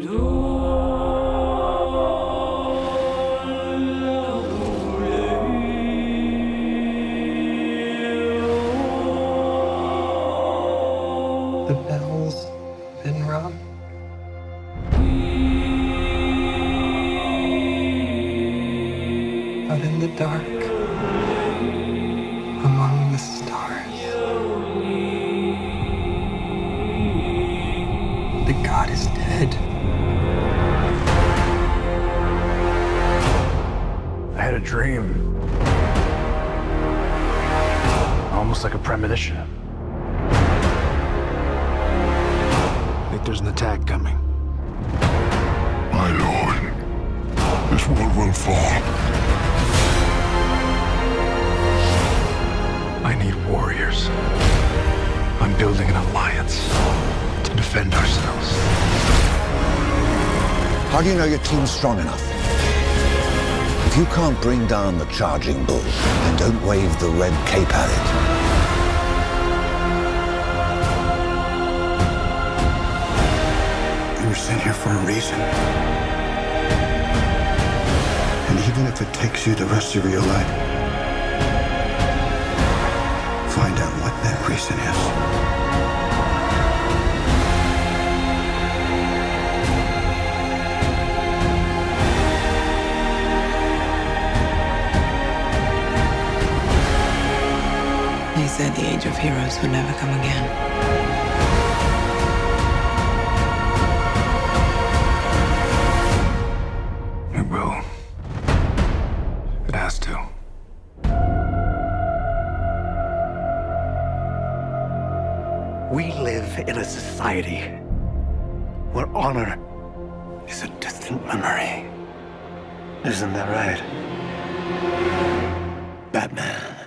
The bell's been rung. Out in the dark, among the stars, the god is dead. I had a dream. Almost like a premonition. I think there's an attack coming. My lord, this world will fall. I need warriors. I'm building an alliance to defend ourselves. How do you know your team's strong enough? If you can't bring down the charging bull, then don't wave the red cape at it. You were sent here for a reason. And even if it takes you the rest of your life, find out what that reason is. They said the age of heroes would never come again. It will. It has to. We live in a society where honor is a distant memory. Isn't that right, Batman?